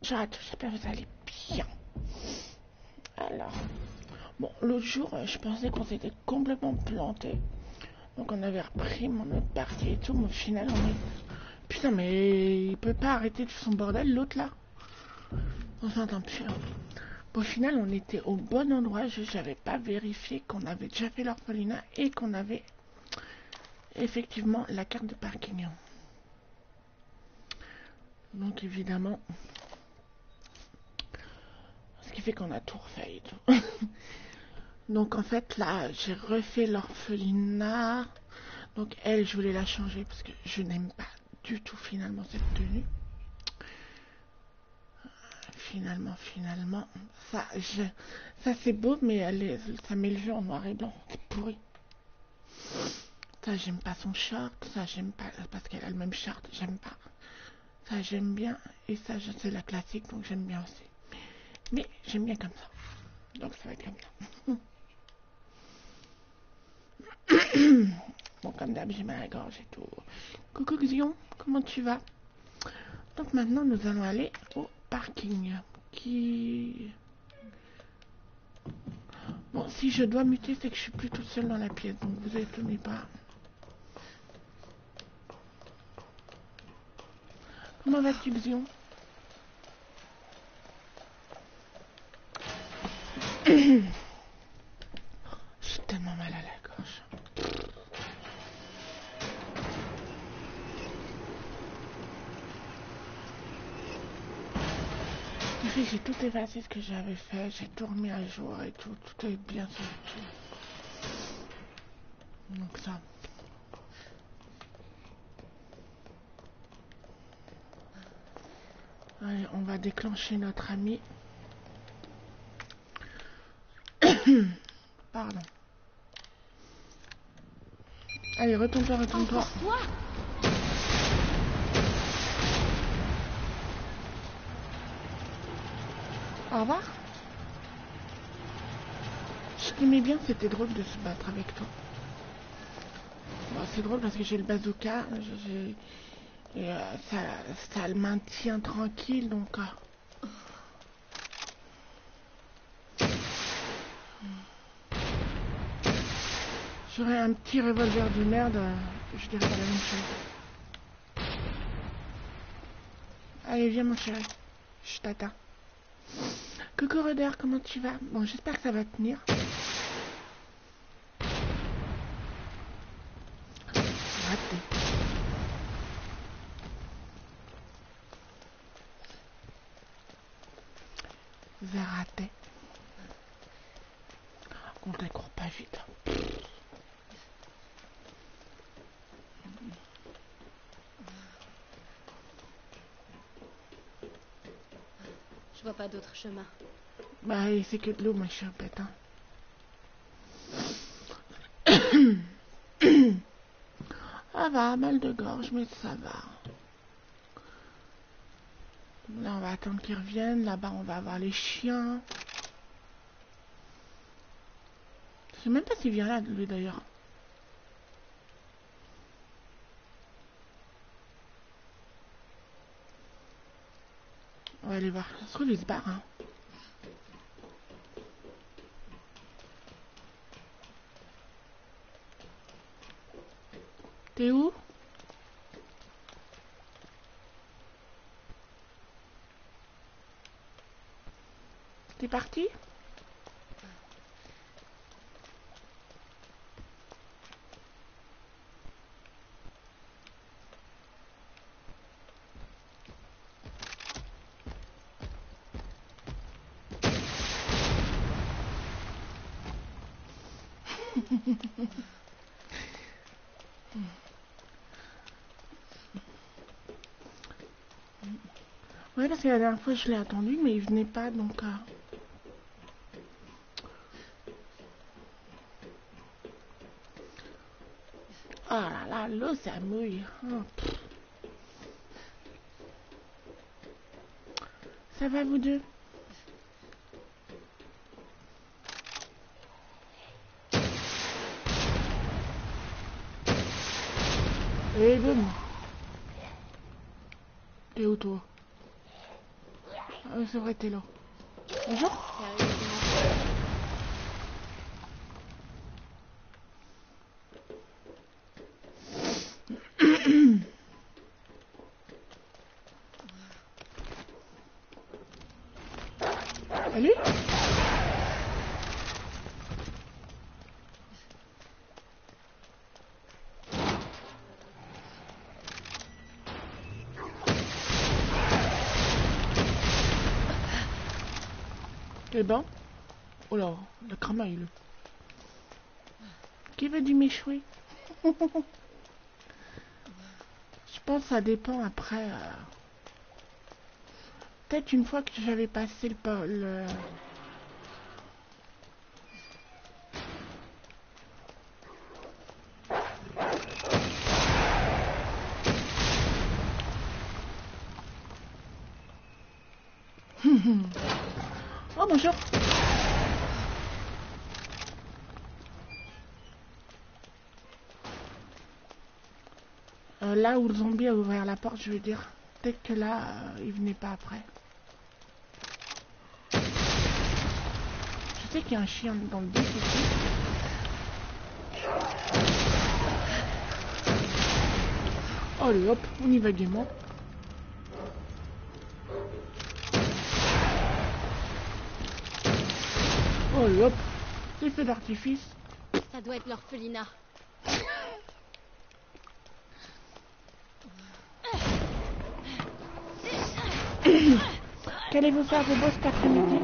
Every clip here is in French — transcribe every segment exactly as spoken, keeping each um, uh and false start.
Bonjour à tous, j'espère que vous allez bien. Alors, bon, l'autre jour, euh, je pensais qu'on s'était complètement planté. Donc on avait repris mon autre partie et tout, mais au final on est... Putain, mais il peut pas arrêter de son bordel, l'autre là. On s'entend plus. Hein. Bon, au final, on était au bon endroit, juste j'avais pas vérifié qu'on avait déjà fait l'orphelinat et qu'on avait effectivement la carte de parking. Donc évidemment... Ce qui fait qu'on a tout refait et tout. Donc en fait là j'ai refait l'orphelinat. Donc elle je voulais la changer parce que je n'aime pas du tout finalement cette tenue. Finalement, finalement, ça, je, ça c'est beau mais elle est, ça met le jeu en noir et blanc. C'est pourri. Ça j'aime pas son short. Ça j'aime pas parce qu'elle a le même short. J'aime pas. Ça j'aime bien et ça c'est la classique donc j'aime bien aussi. Mais j'aime bien comme ça. Donc ça va être comme ça. Bon, comme d'hab, j'ai mal à la gorge et tout. Coucou Xion, comment tu vas? Donc maintenant, nous allons aller au parking. Qui... Bon, si je dois muter, c'est que je suis plus toute seule dans la pièce. Donc vous étonnez pas. Comment vas-tu Xion? J'ai tellement mal à la gorge. J'ai tout effacé ce que j'avais fait, j'ai tout remis à jour et tout, tout est bien sorti. Donc ça. Allez, on va déclencher notre ami. Pardon. Allez, retourne-toi, retourne-toi. Encore toi ? Au revoir. Je t'aimais bien, c'était drôle de se battre avec toi. Bon, c'est drôle parce que j'ai le bazooka, j'ai, et, euh, ça, ça le maintient tranquille, donc... Euh, j'aurais un petit revolver de merde, euh, je dirais pas la même chose. Allez, viens mon chéri, je t'attends. Coucou Roder, comment tu vas? Bon, j'espère que ça va tenir. Raté. C'est raté. On ne court pas vite. Je vois pas d'autre chemin. Bah, c'est que de l'eau, moi, je suis un pétain. Ça va, mal de gorge, mais ça va. Là, on va attendre qu'ils reviennent. Là-bas, on va avoir les chiens. Je sais même pas s'il vient là, lui, d'ailleurs. On va aller voir. Ça se trouve, il se barre, hein. T'es où? T'es parti? Ouais, parce que la dernière fois, je l'ai attendu, mais il venait pas, donc... Euh... Oh là là, l'eau, ça mouille. Oh, ça va, vous deux? Et boum. T'es où, toi? Euh, c'est vrai, t'es là. Bonjour. Salut. Eh ben, oh là, le cramaille. Qui veut du méchoui? Je pense que ça dépend après. Euh... Peut-être une fois que j'avais passé le... le... Oh bonjour. Euh, là où le zombie a ouvert la porte, je veux dire. Peut-être que là, euh, il venait pas après. Je sais qu'il y a un chien dans le bus aussi. Allez hop, on y va gaiement. Allez hop, c'est fait d'artifice. Ça doit être l'orphelinat. Qu'allez-vous faire de beau cet après-midi?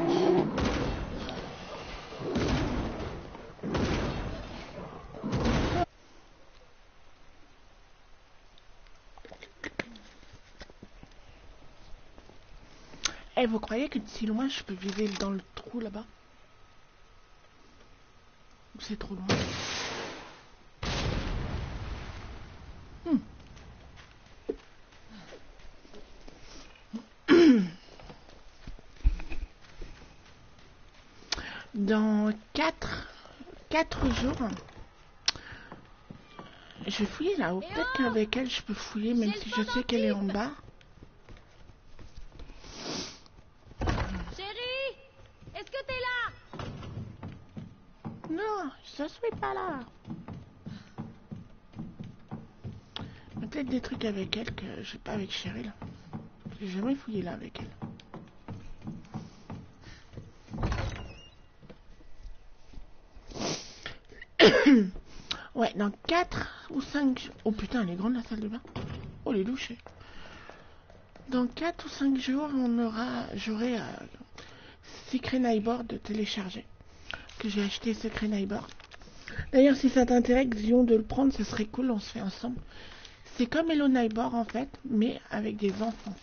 Eh, vous croyez que de si loin, je peux viser dans le trou là-bas? C'est trop loin. Hmm. Dans quatre jours, je vais fouiller là-haut. Peut-être qu'avec elle, je peux fouiller, même si je sais qu'elle est en bas. Chérie, est-ce que t'es là? Non, je suis pas là. Peut-être des trucs avec elle que j'ai pas avec Cheryl. J'ai jamais fouillé là avec elle. Ouais, dans quatre ou cinq... Oh putain, elle est grande la salle de bain. Oh, les douches. Dans quatre ou cinq jours, on aura... J'aurai euh, Secret Neighbor de télécharger. Que j'ai acheté Secret Neighbor. D'ailleurs, si ça t'intéresse, Xion, de le prendre, ce serait cool, on se fait ensemble. C'est comme Hello Neighbor en fait, mais avec des enfants.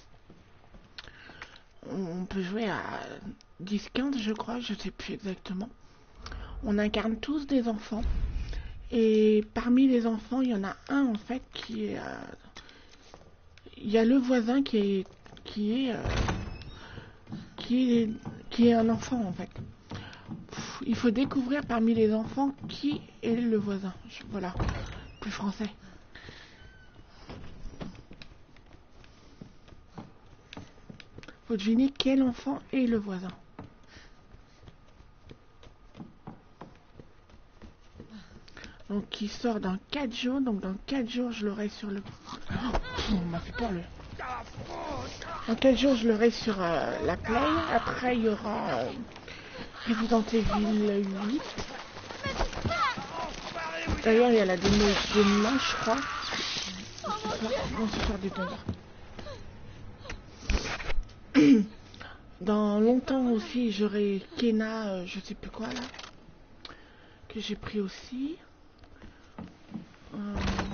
On peut jouer à dix quinze, je crois, je sais plus exactement. On incarne tous des enfants. Et parmi les enfants, il y en a un en fait qui est... Euh, il y a le voisin qui est... Qui est... Euh, qui est, qui est un enfant en fait. Pff, il faut découvrir parmi les enfants qui est le voisin. Je, voilà, plus français. Faut deviner quel enfant est le voisin. Donc qui sort dans quatre jours. Donc dans quatre jours je l'aurai sur le... Oh, on m'a fait peur le... Dans quatre jours je l'aurai sur euh, la Play. Après il y aura euh, Resident Evil huit. D'ailleurs il y a la démo demain je crois. Non, ce soir des deux heures. Dans longtemps aussi j'aurai Kena, euh, je sais plus quoi là. Que j'ai pris aussi. Euh...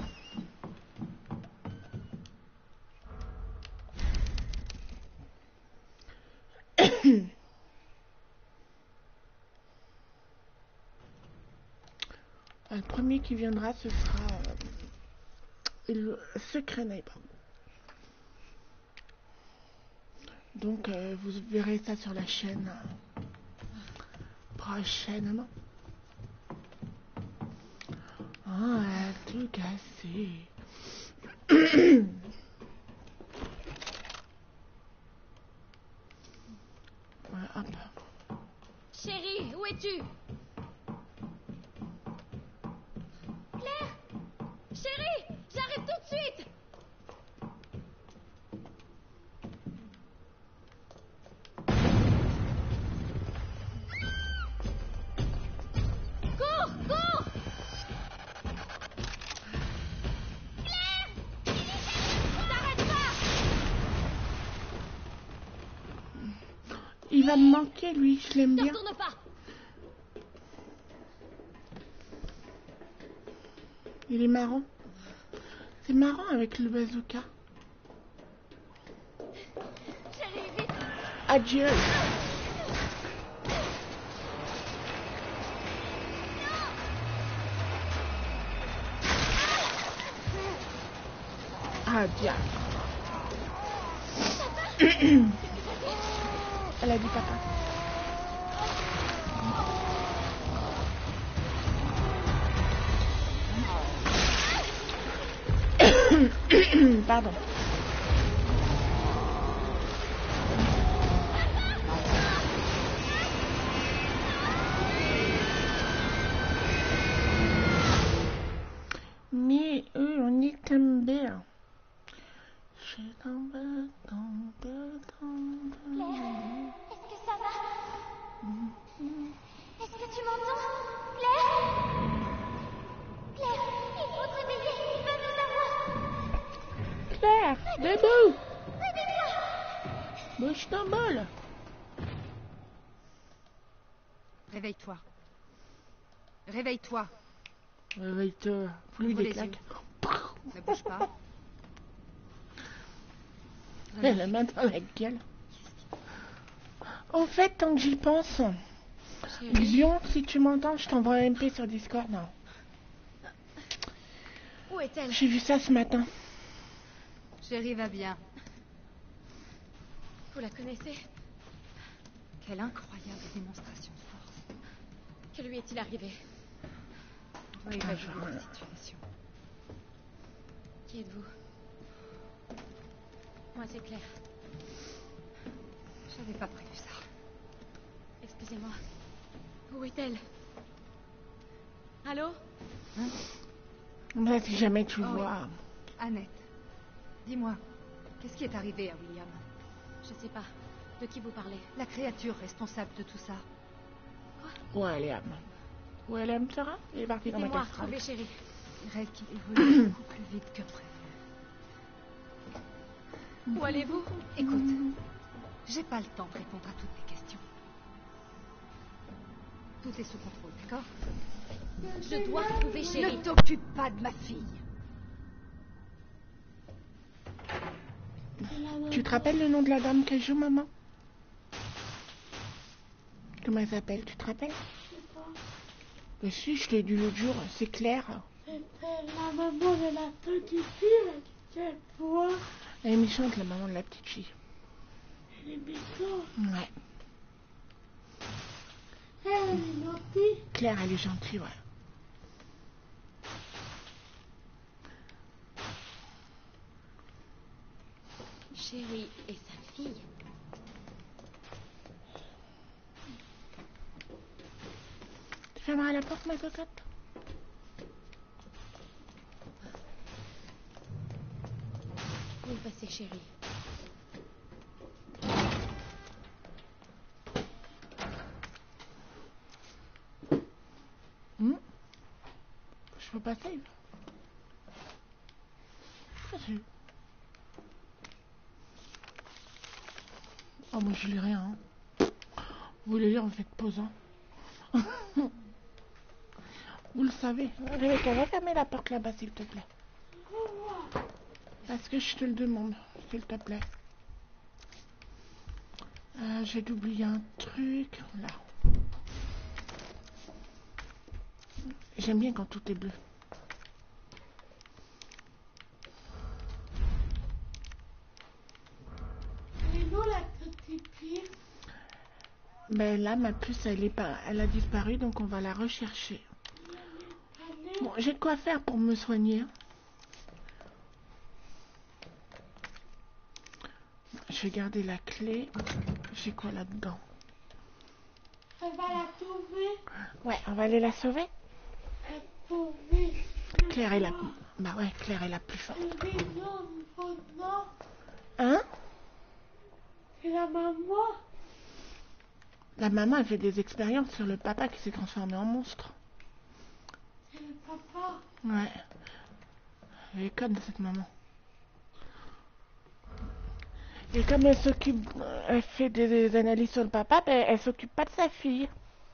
Le premier qui viendra, ce sera euh, le Secret Neighbor. Donc, euh, vous verrez ça sur la chaîne euh, prochainement. Ah, tout cassé. Chérie, où es-tu? Claire? Chérie, j'arrive tout de suite. Cours, cours! Claire! T'arrêtes pas! Il va me manquer, lui, je l'aime Ne bien. retourne pas! Il est marrant. C'est marrant avec le bazooka. Chérie, vite! Adieu. Ah, diable. Elle a dit papa. Pardon. Mais eux, on est tombé. Je suis tombé, tombé, tombé. Claire, est-ce que ça va? Est-ce que tu m'entends? Claire? Claire, il faut te réveiller, il va nous avoir! Claire, debout. Réveille-toi! Bouge ton bol. Réveille-toi. Réveille-toi. Réveille-toi. Plus Ouvre des les claques. Ne bouge pas. Elle la main dans la gueule. En fait, tant que j'y pense, Lion, si tu m'entends, je t'envoie un M P sur Discord. Non. Où est-elle? J'ai vu ça ce matin. Chérie va bien. Vous la connaissez? Quelle incroyable démonstration de force. Que lui est-il arrivé? On doit évaluer la situation. Qui êtes-vous? Moi, c'est Claire. J'avais pas prévu ça. Excusez-moi. Où est-elle? Allô? Hein? Là, si jamais tu Oh, vois. oui. Annette, dis-moi, qu'est-ce qui est arrivé à William? Je sais pas. De qui vous parlez? La créature responsable de tout ça. Où elle est, Am? Où elle aime, Sarah? Il est parti dans ma Aidez-moi à casserole. retrouver Chérie. Il rêve qu'il évolue beaucoup plus vite que prévu. Où allez-vous? Écoute, j'ai pas le temps de répondre à toutes tes questions. Tout est sous contrôle, d'accord? Je dois trouver Chérie. Ne t'occupe pas de ma fille. Tu te rappelles le nom de la dame qu'elle joue, maman? Comment elle s'appelle? Tu te rappelles? Mais si, je l'ai dit l'autre jour, c'est Claire. C'était la maman de la petite fille, cette fois. Elle est méchante, la maman de la petite fille. Elle est méchante. Ouais. Elle est gentille. Claire, elle est gentille, ouais. Chérie et sa fille. Tu fermeras la porte, ma cocotte? Où est passée Chérie? Hmm? Je peux pas save. Vas-y. Oh, moi je lis rien. Hein. Vous voulez lire, vous faites pause. Hein. Vous le savez. Rebecca, va fermer la porte là-bas, s'il te plaît. Parce que je te le demande, s'il te plaît. Euh, J'ai oublié un truc. Là. J'aime bien quand tout est bleu. Et nous, la petite fille. Ben là, ma puce, elle, est pas, elle a disparu, donc on va la rechercher. Bon, j'ai de quoi faire pour me soigner. Hein. Je vais garder la clé. J'ai quoi là-dedans? Elle va la sauver. Ouais, on va aller la sauver. Elle sauver. Claire est la... Bah ouais, Claire est la plus forte. Le bison, non. Hein? C'est la maman. La maman a fait des expériences sur le papa qui s'est transformé en monstre. C'est le papa. Ouais. Elle est conne, cette maman. Et comme elle s'occupe, elle fait des, des analyses sur le papa, ben, elle s'occupe pas de sa fille.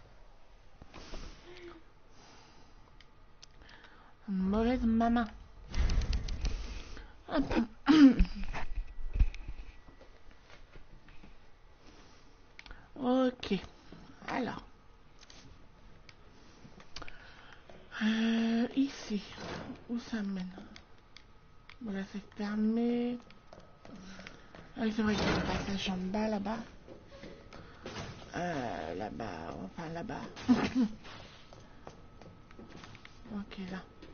Une mauvaise maman. Hop. Ok. Alors. Euh, ici. Où ça mène? Bon, là, c'est fermé. Ah oui, c'est vrai qu'il y a un passage en bas, là-bas. Euh, là-bas, enfin, là-bas. Ok, là.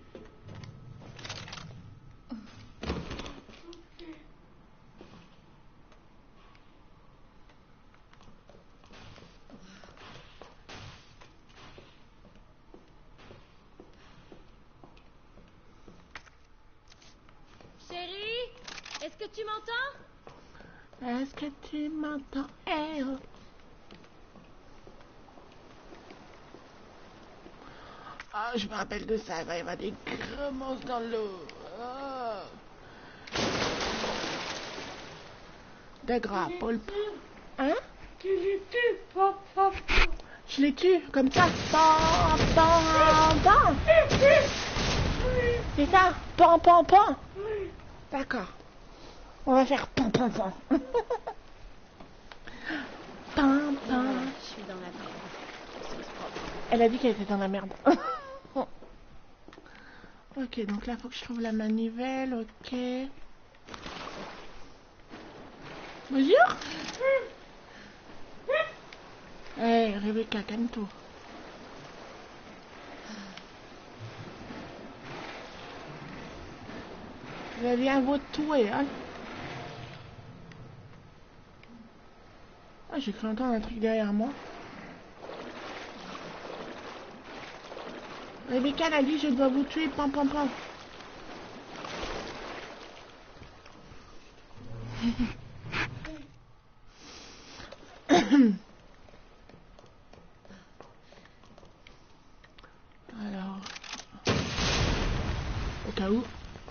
Chérie, est-ce que tu m'entends? Est-ce que tu m'entends? Eh oh. Ah, je me rappelle de ça, il va y avoir des gros monstres dans l'eau. Oh. Des gras poulpes. Hein? Tu les tues, papa. Je les tue, comme ça. Pan, pan, pan. C'est ça? Pan, pan, pan. D'accord. On va faire pan, pan, pan. Pan, pan. Je suis dans la merde. C'est propre. Elle a dit qu'elle était dans la merde. Ok, donc là, il faut que je trouve la manivelle, ok. Bonjour. Eh, hey, Rebecca, calme-toi. Je viens vous tuer, hein. Ah, j'ai cru entendre un truc derrière moi. Rebecca a dit, je dois vous tuer, pam, pam, pam. Alors, au cas où.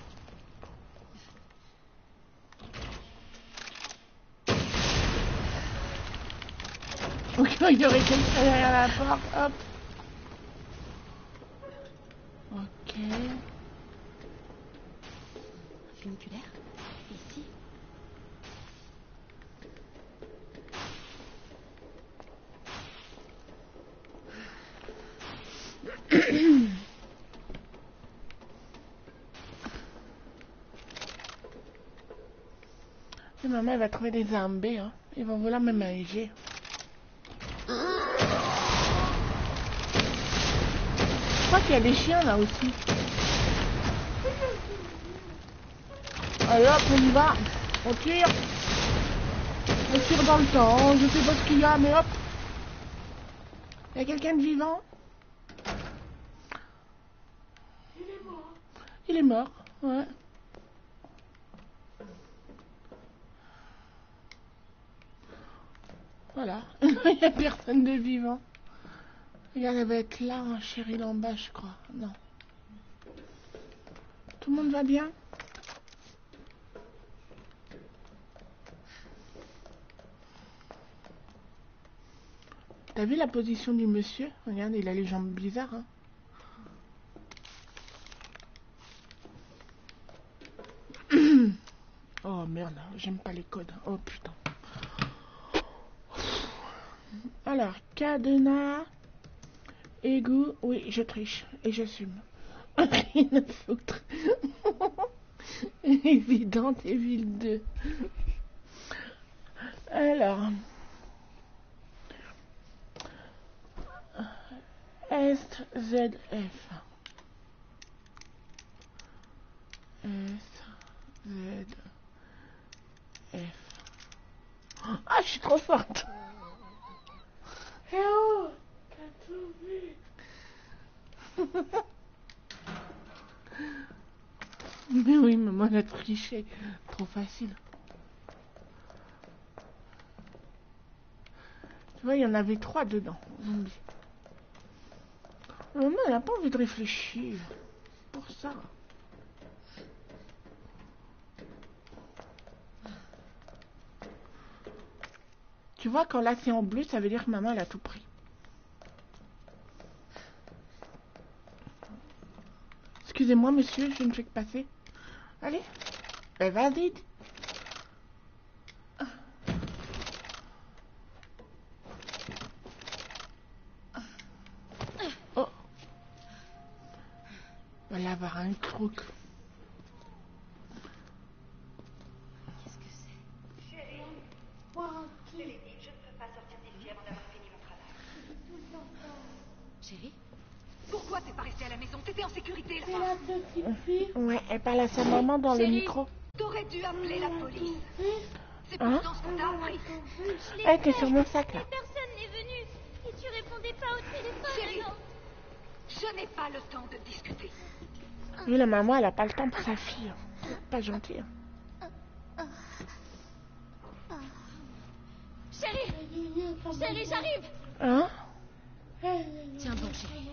Au cas où il y aurait quelqu'un derrière la porte, hop. Ok. Funiculaire? Ici? Et maman, elle va trouver des zombies, hein. Ils vont vouloir me manger. Je crois qu'il y a des chiens là aussi. Allez hop, on y va. On tire. On tire dans le temps. Je sais pas ce qu'il y a, mais hop. Il y a quelqu'un de vivant? Il est mort. Il est mort, ouais. Voilà. Il n'y a personne de vivant. Regarde, elle va être là, hein, Cheryl en bas, je crois. Non. Tout le monde va bien? T'as vu la position du monsieur? Regarde, il a les jambes bizarres, hein. Oh merde, j'aime pas les codes. Oh putain. Alors, cadenas, égout, oui, je triche et j'assume. Rien à foutre. Évident, Evil deux. Alors, S Z F. S Z F. Ah, je suis trop forte. Eh oh, t'as trouvé. Mais oui, maman a triché. Trop facile. Tu vois, il y en avait trois dedans. Zombies. Maman, elle n'a pas envie de réfléchir. Pour ça. Tu vois, quand là c'est en bleu, ça veut dire que maman, elle a tout pris. Excusez-moi, monsieur, je ne fais que passer. Allez. Ben, vas-y. Oh. On va avoir un croc. Qu'est-ce que c'est? Chérie, Moi, je l'ai dit, je ne peux pas sortir d'ici avant d'avoir fini mon travail. Chérie? Pourquoi t'es pas restée à la maison? T'étais en sécurité c'est là-bas. la petite fille. Ouais, elle parle à sa maman dans le Chérie. micro. T'aurais dû appeler la police. C'est Hein? pourtant ce qu'on t'a appris. Je l'ai Elle était fait, sur mon sac là. mais personne n'est venu. Et tu répondais pas au téléphone, Chérie. non? Je n'ai pas le temps de discuter. Oui, la maman, elle a pas le temps pour sa fille. Pas gentil. Chérie, chérie, j'arrive. Hein? Tiens donc, chérie.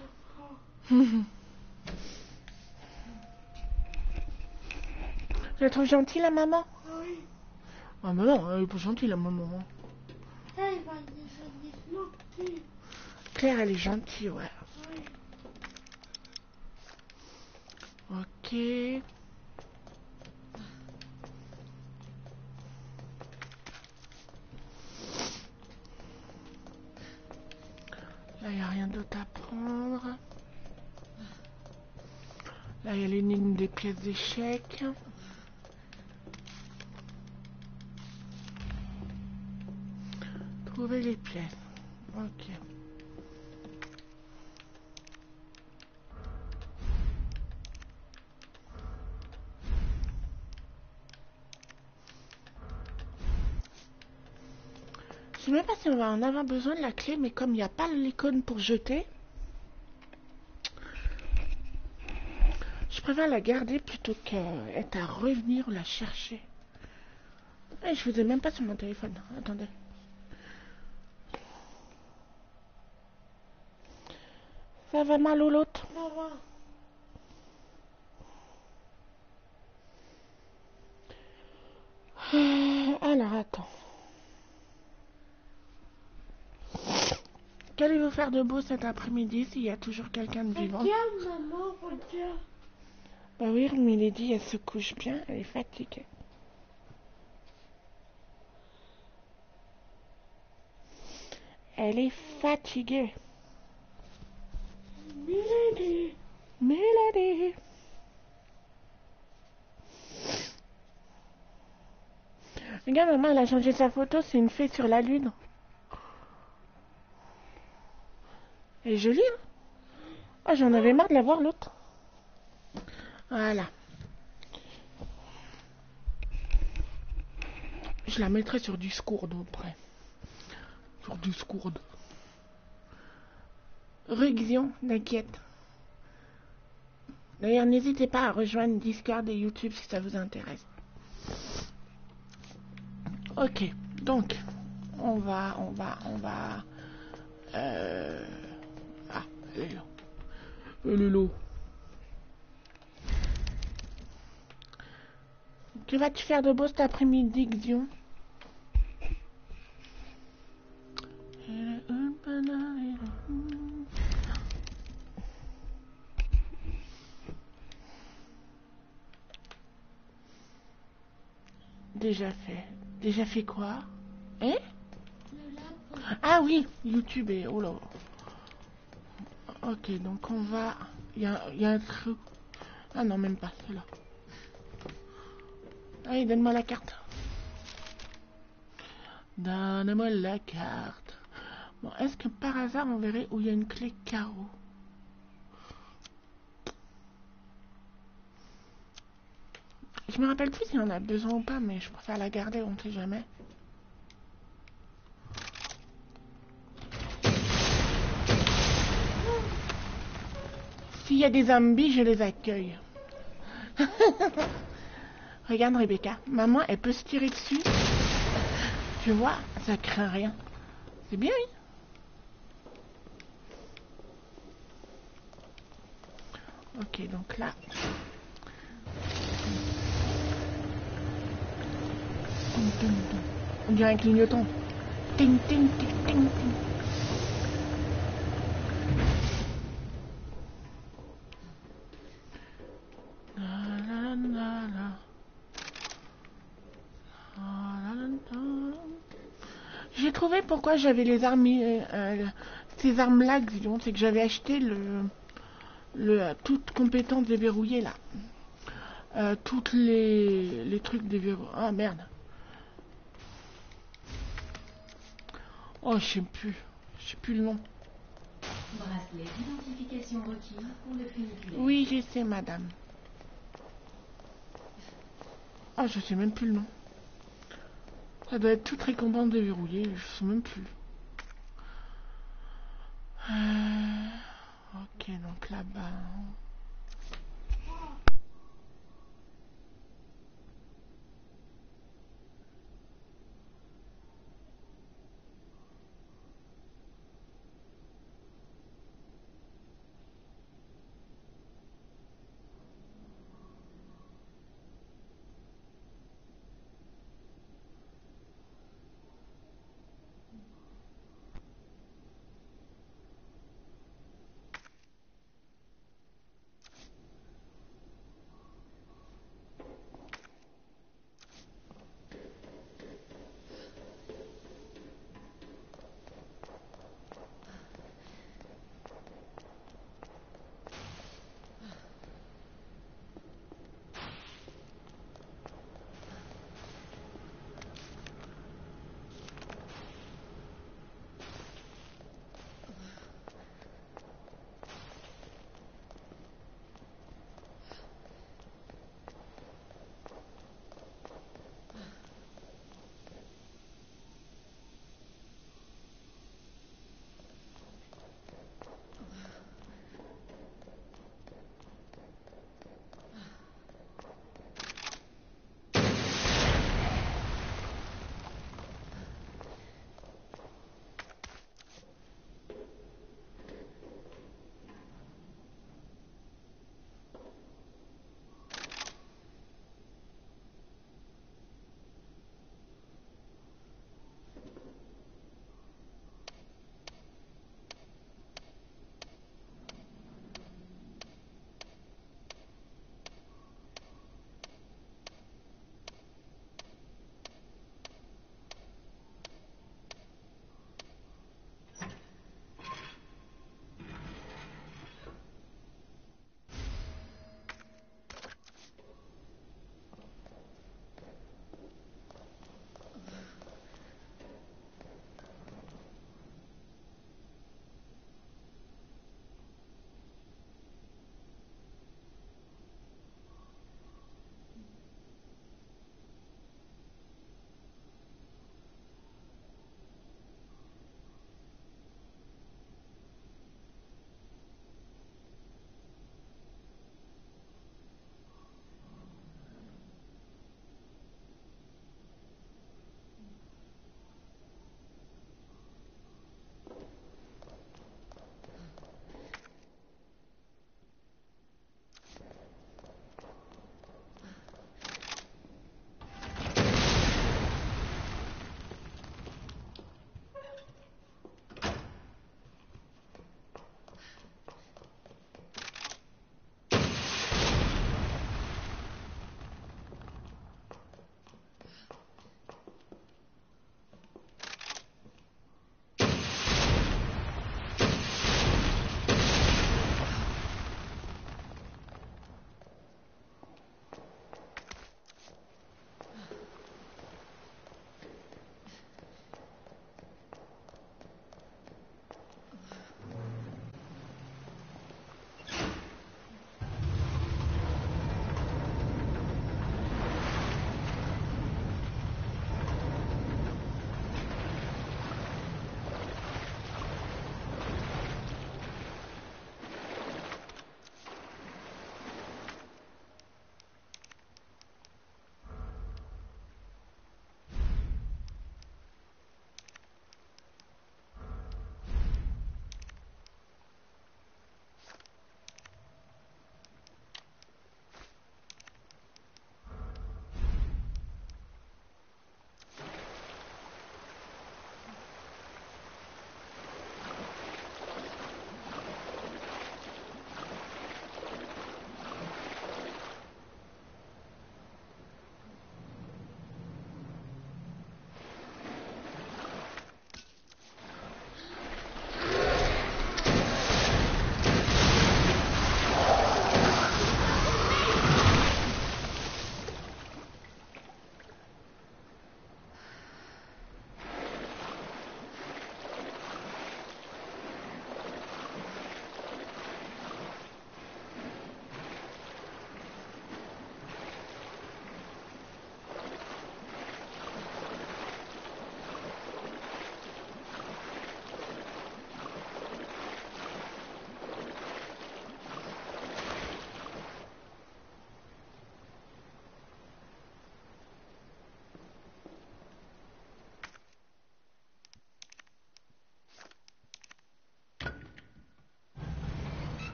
Je la trouve gentille, la maman? Oui. Ah, mais non, elle est pas gentille, la maman. Elle va devenir gentille. Claire, elle est gentille, ouais. Oui. Ok. Là, il n'y a rien d'autre à prendre. Là, il y a l'énigme des pièces d'échecs. Trouver les pièces. Ok. Je sais même pas si on va en avoir besoin de la clé, mais comme il n'y a pas l'icône pour jeter, je préfère la garder plutôt qu'être à revenir la chercher. Et je vous ai même pas sur mon téléphone. Attendez. Ça va mal ou l'autre? Ça va. Euh, Alors, attends. Qu'allez-vous faire de beau cet après-midi s'il y a toujours quelqu'un de vivant? Regarde, maman, regarde. Bah oui, Milady, elle se couche bien, elle est fatiguée. Elle est fatiguée. Milady. Milady. Regarde, maman, elle a changé sa photo, c'est une fée sur la lune. Elle est jolie, hein? Ah, j'en avais marre de la voir, l'autre. Voilà. Je la mettrai sur Discord après. Sur Discord. Ruxion, t'inquiète. D'ailleurs, n'hésitez pas à rejoindre Discord et YouTube si ça vous intéresse. Ok, donc, on va, on va, on va... Euh... Ah, elle est là. Elle est là. Que vas-tu faire de beau cet après-midi, Xion? Déjà fait. Déjà fait quoi? Hein? Ah oui, YouTube et... Oh là. Ok, donc on va... Il y a, il y a un truc... Ah non, même pas, c'est là. Allez, donne-moi la carte. Donne-moi la carte. Bon, est-ce que par hasard on verrait où il y a une clé carreau? Je me rappelle plus si on a besoin ou pas, mais je préfère la garder, on ne sait jamais. S'il y a des zombies, je les accueille. Regarde Rebecca, maman, elle peut se tirer dessus. Tu vois, ça craint rien. C'est bien, oui. Ok, donc là... On dirait un clignotant. Ting, ting, ting, ting, ting. J'ai trouvé pourquoi j'avais les armes, euh, ces armes-là, disons, c'est que j'avais acheté le, le toute compétence déverrouillée là, euh, toutes les, les trucs déverrouillés. Ah merde. Oh, je sais plus, je sais plus le nom. Bracelet d'identification requis pour le funiculaire. Oui, je sais, madame. Ah, oh, je sais même plus le nom. Ça doit être toute récompense déverrouillée, je sais même plus. Euh... Ok, donc là-bas...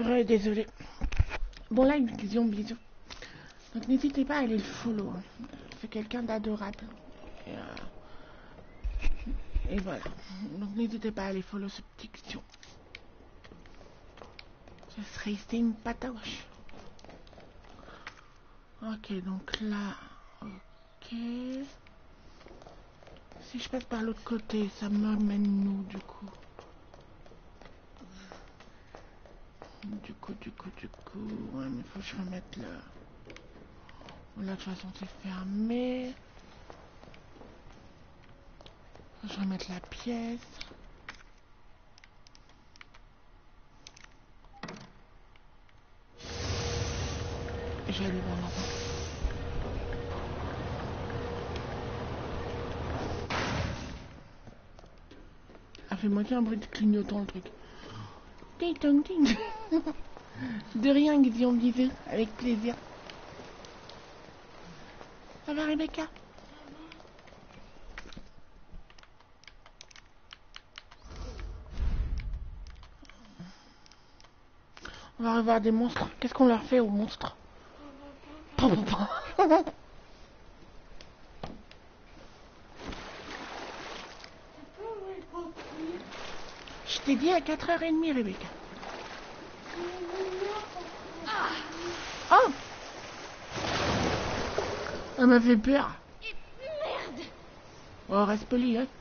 Ouais, désolé. Bon, là, ils disent bisous. Donc, n'hésitez pas à aller le follow. Hein. C'est quelqu'un d'adorable. Et, euh, et voilà. Donc, n'hésitez pas à aller follow ce petit question. Ce serait sympatoche. Ok, donc là. Ok. Si je passe par l'autre côté, ça me mène où, du coup? Du coup, du coup, du coup... Ouais, mais faut que je remette le... Là, de toute façon, c'est fermé. Faut que je remette la pièce. Je vais aller voir là-bas. Ah, fait moitié un bruit de clignotant, le truc. Ting, ting, ting. De rien, Guillaume disait, avec plaisir. Ça va, Rebecca? On va revoir des monstres. Qu'est-ce qu'on leur fait aux monstres? Je t'ai dit à quatre heures trente, Rebecca. Oh! Elle m'a fait peur. Merde! Oh, reste poli, hein.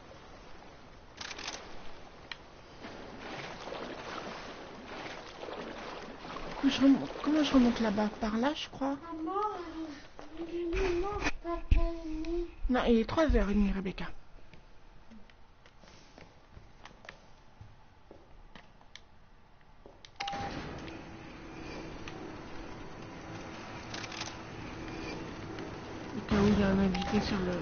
Je remonte... Comment je remonte là-bas? Par là, je crois. Maman, il est mort, papa est né. Non, il est trois heures trente, Rebecca. Au cas où il y a un invité sur le...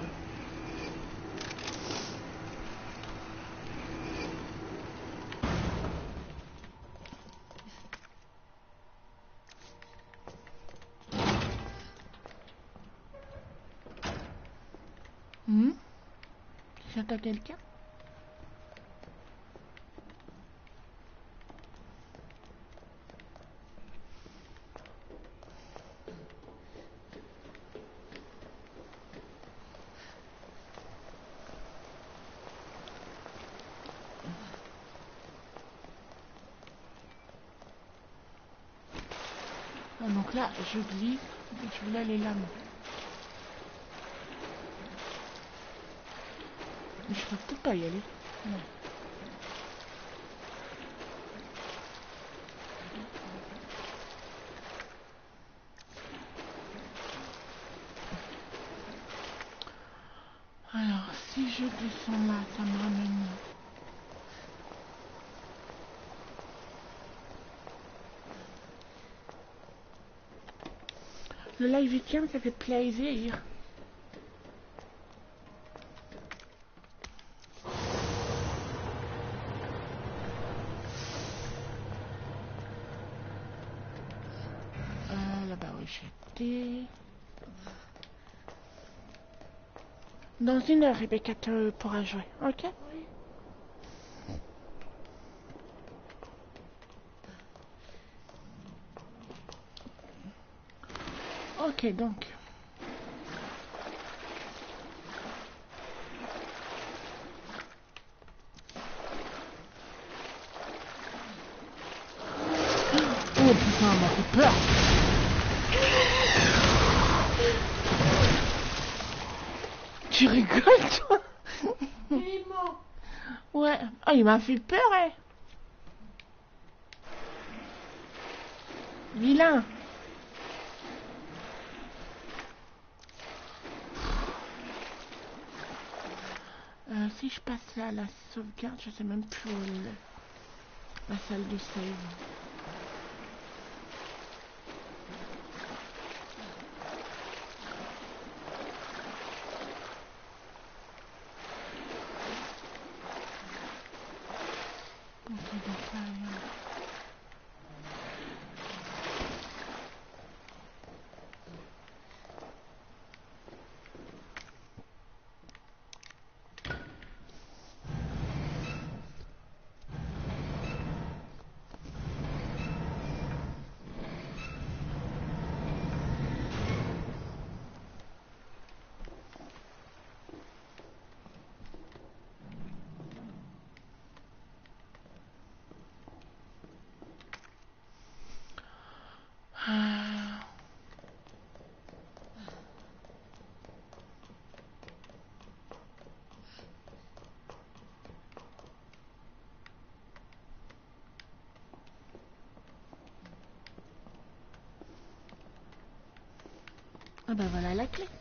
Hmm? J'attends quelqu'un? Ah, donc là, je glisse. Je voulais aller là, moi. Mais je peux peut-être pas y aller. Non. Alors, si je descends là, ça me ramène... Le live week-end, ça fait plaisir. Euh, là-bas où j'étais... Dans une heure, Rebecca te pourra jouer, ok? Oui. Ok, donc... Oh putain, elle m'a fait peur. Tu rigoles, toi? Il est mort. Ouais. Oh, il m'a fait peur, hein. Vilain. Euh, si je passe là à la sauvegarde, je sais même plus où est la salle de save. Ok, donc là, rien. Ah ben voilà la clé.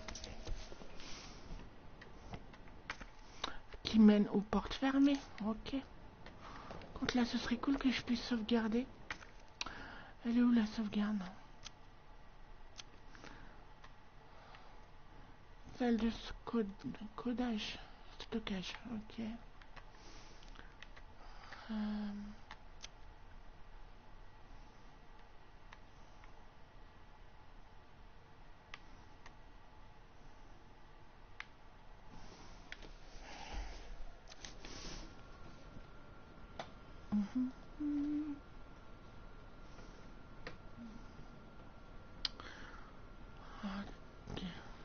Qui mène aux portes fermées. Ok. Donc là, ce serait cool que je puisse sauvegarder. Elle est où la sauvegarde? Celle de code, codage, stockage. Ok. Euh... Mmh. Okay.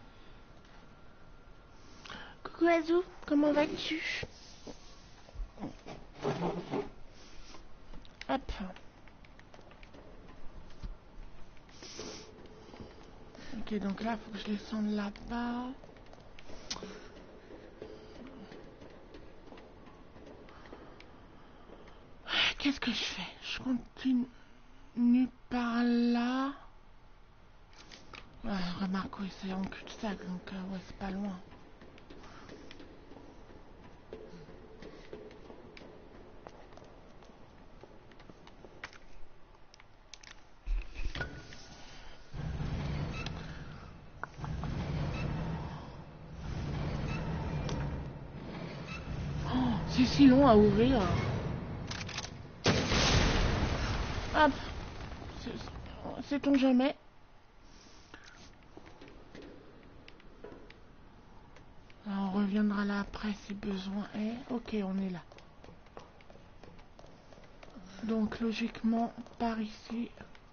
Coucou Azou, comment vas-tu? Hop. Ok, donc là, il faut que je descende là-bas. Qu'est-ce que je fais? Je continue par là. Ouais, remarque, oui, c'est en cul-de-sac, donc euh, ouais, c'est pas loin. Oh, c'est si long à ouvrir. Hop. Sait-on jamais? Alors, on reviendra là après si besoin est. Ok, on est là. Donc logiquement, par ici.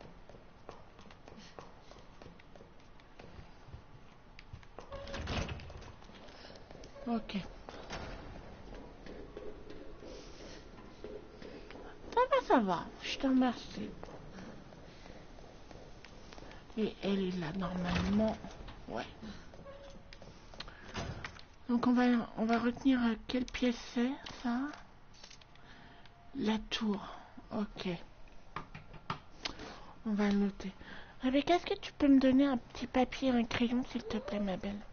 Ok. Ça va, ça va. Je te remercie. Et elle est là normalement. Ouais. Donc on va on va retenir quelle pièce c'est ça? La tour. Ok. On va le noter. Rebecca, est-ce que tu peux me donner un petit papier et un crayon s'il te plaît ma belle?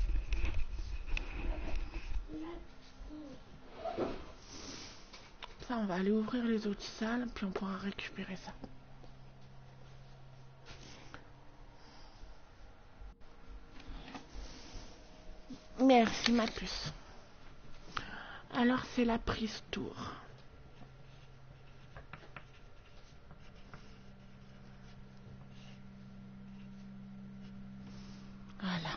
Ça on va aller ouvrir les autres salles puis on pourra récupérer ça. Merci ma puce. Alors c'est la prise tour. Voilà.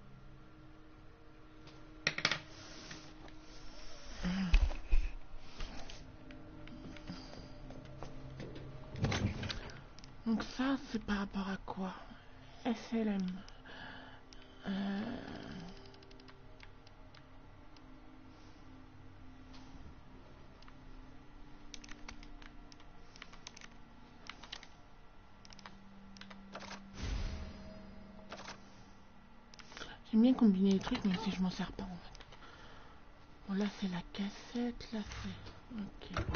Donc ça c'est par rapport à quoi? S L M. Euh... J'aime bien combiner les trucs, même si je m'en sers pas en fait. Bon, là c'est la cassette, là c'est... Ok.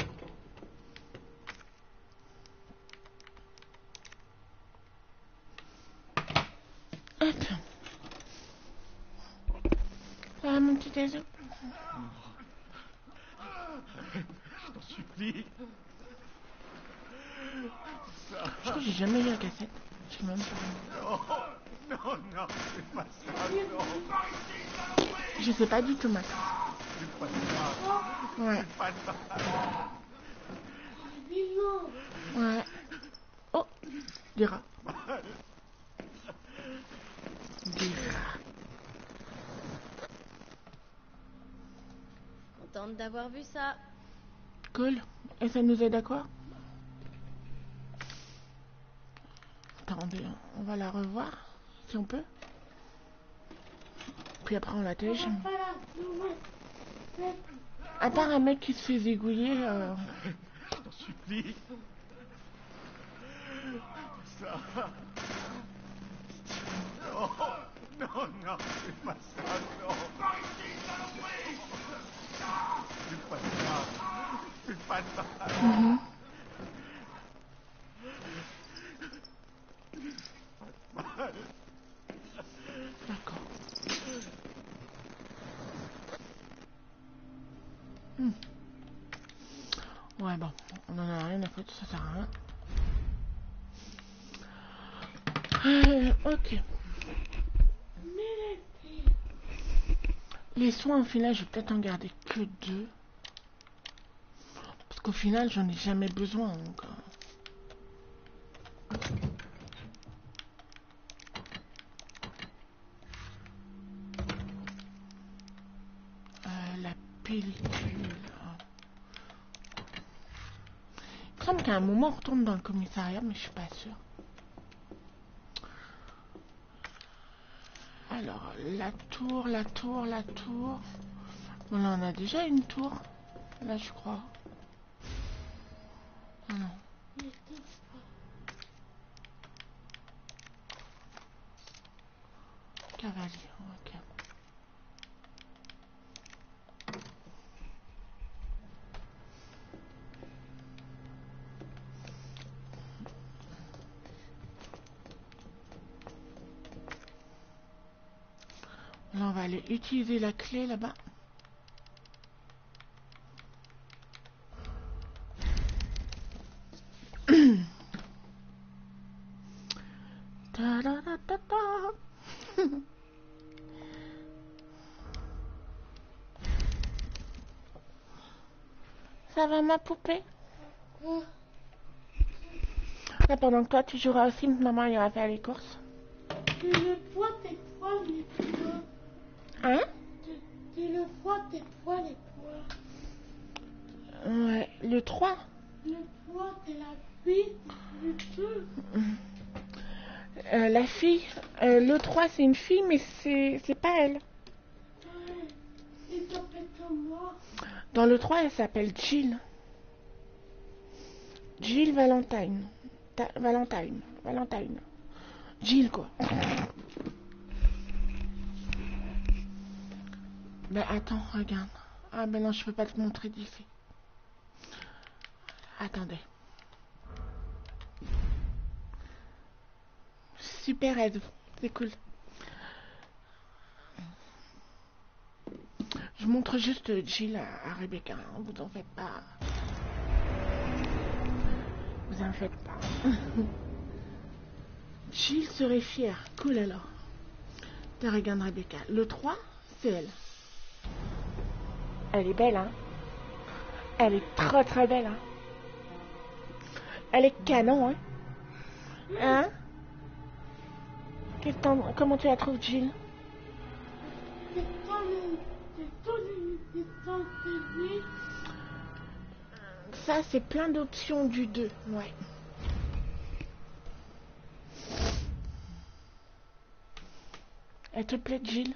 Hop. Ça va mon petit Azou? Je t'en supplie. Je crois que j'ai jamais eu la cassette. Je sais même pas. Non, non, non, c'est pas ça, non. Je sais pas du tout, Max. C'est pas ça. Ouais. C'est pas ça. Ouais. Oh, des rats. Des rats. Contente d'avoir vu ça. Cool. Et ça nous aide à quoi? Attendez, on va la revoir, si on peut. Puis après on la télécharge. À part un mec qui se fait zigouiller. Euh... Je t'en supplie. Ça. Non, non, non, c'est pas ça, non. C'est pas ça. C'est pas ça. Mm-hmm. Ouais, bon, on en a rien à foutre, ça sert à rien. Euh, ok. Les soins, au final, je vais peut-être en garder que deux. Parce qu'au final, j'en ai jamais besoin. Donc, euh... Euh, la pellicule. Il semble qu'à un moment, on retourne dans le commissariat, mais je suis pas sûre. Alors, la tour, la tour, la tour. Bon, là, on a déjà une tour. Là, je crois. Ah non. Cavalier, ok. Là, on va aller utiliser la clé là-bas. Ta da da da da. Ça va, ma poupée? Là, pendant que toi, tu joueras aussi, maman ira faire les courses. Tu le poids, tes poids, les poids. Hein? Tu, tu le poids, tes poids, les poids. Ouais, le trois. Le poids, c'est la fille du deux. Euh, la fille. Euh, le trois, c'est une fille, mais c'est c'est pas elle. Ouais. Il s'appelle comment? Dans le trois, elle s'appelle Jill. Jill Valentine. Ta Valentine. Valentine. Jill, quoi. Ben attends, regarde. Ah ben non, je peux pas te montrer d'ici. Attendez. Super aide. C'est cool. Je montre juste Jill à, à Rebecca. Hein, vous en faites pas. Vous en faites pas. Jill serait fière. Cool alors. T'as regarde Rebecca. Le trois, c'est elle. Elle est belle, hein. Elle est trop très belle, hein. Elle est canon, hein. Hein? Qu'est-ce que comment tu la trouves, Jill? C'est pas le... C'est pas le... C'est pas le... Ça, c'est plein d'options du deux, ouais. Elle te plaît, Jill?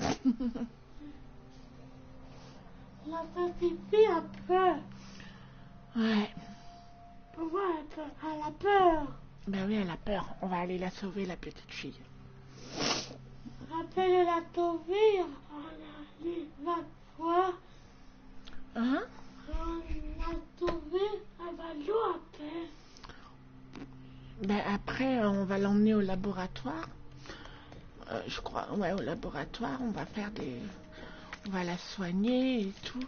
La petite fille a peur. Ouais. Pourquoi elle, elle a peur? Ben oui, elle a peur. On va aller la sauver, la petite fille. Rappelle la sauver. On allait vingt fois. Hein? On l'a sauvée. Elle va jouer après. Ben après, on va l'emmener au laboratoire. Euh, je crois, ouais, au laboratoire. On va faire des... On va la soigner et tout.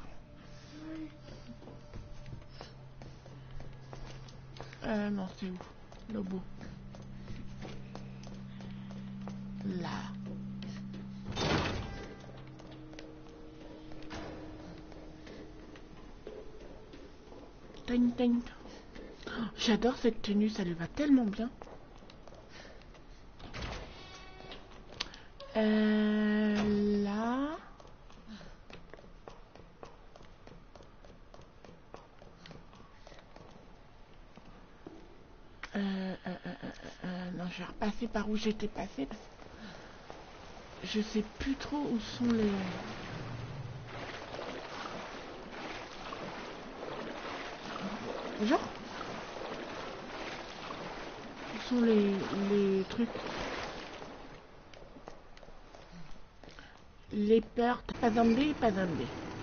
Euh, non, c'est où? Lobo. Là. Ting, ting. Oh, j'adore cette tenue, ça lui va tellement bien. Euh, là. Euh, euh, euh, euh, euh, non, je vais repasser par où j'étais passé. Je sais plus trop où sont les... Genre où sont les, les trucs? Les peurs. Pas zombie, pas zombie.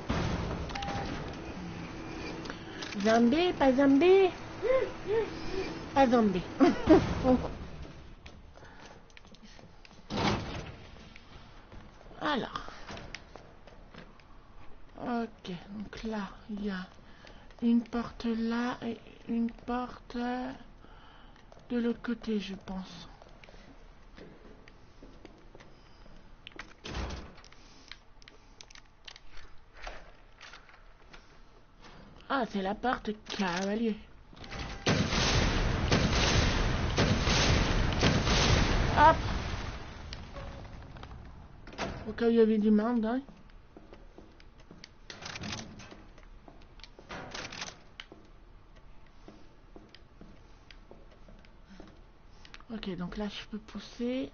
Zombie, pas zombie. Pas zombie. Alors. Ok, donc là, il y a une porte là et une porte de l'autre côté, je pense. Ah, c'est la porte cavalier. Hop! Au cas où il y avait du monde, hein. Ok, donc là je peux pousser.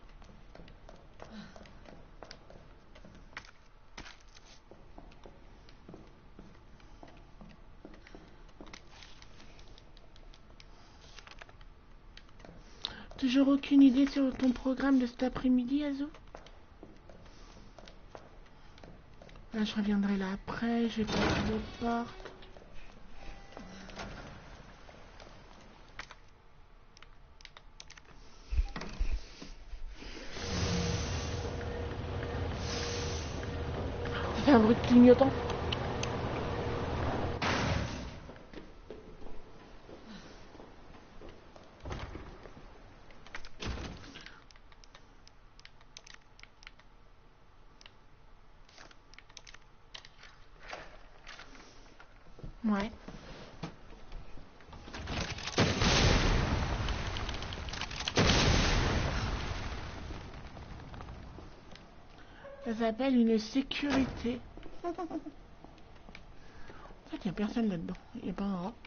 Toujours aucune idée sur ton programme de cet après-midi, Azou? Là je reviendrai là après, je vais passer l'autre porte. Ça fait un bruit de clignotant. Ouais. Ça s'appelle une sécurité. En fait, il n'y a personne là-dedans. Il n'y a pas un rat.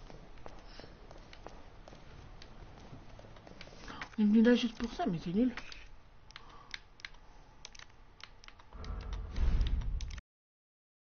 On est venu là juste pour ça, mais c'est nul.